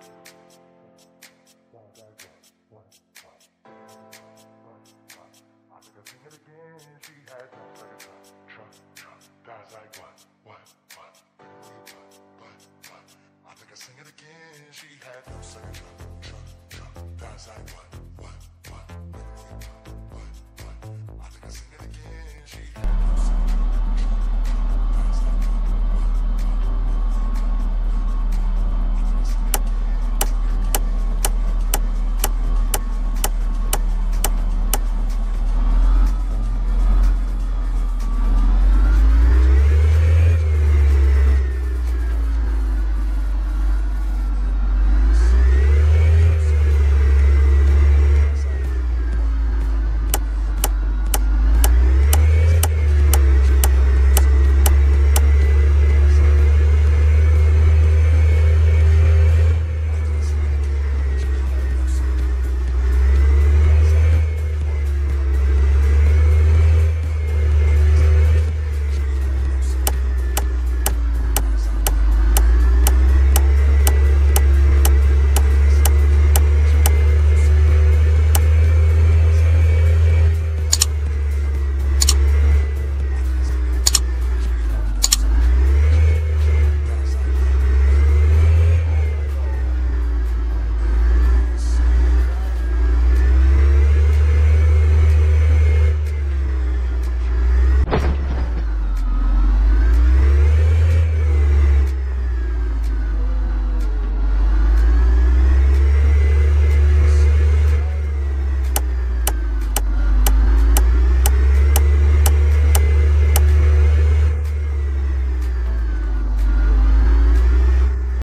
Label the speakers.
Speaker 1: I think I sing it again. She had no second thought. That's like what? I think I sing it again. She had no second thought. That's like what?